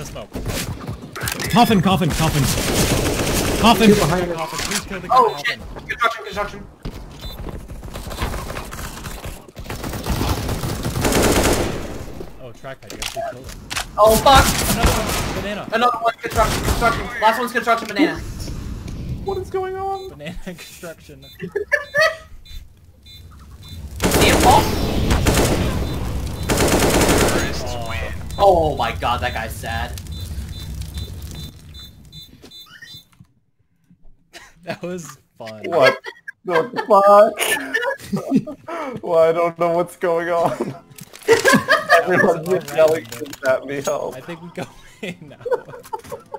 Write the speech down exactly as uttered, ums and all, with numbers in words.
the smoke. Coffin, coffin, coffin. Coffin. Behind us. Coffin. Please kill the Oh coffin. shit! Construction, construction. Oh, track pad. You actually killed him. Oh fuck! Another one. Banana. Another one, construction, construction. Last one's construction, banana. What is going on? Banana construction. See him fall? Oh. Oh my god, that guy's sad. That was fun. What the fuck? Well, I don't know what's going on. Everyone's That was just yelling alright, at me, help. I think we go in now.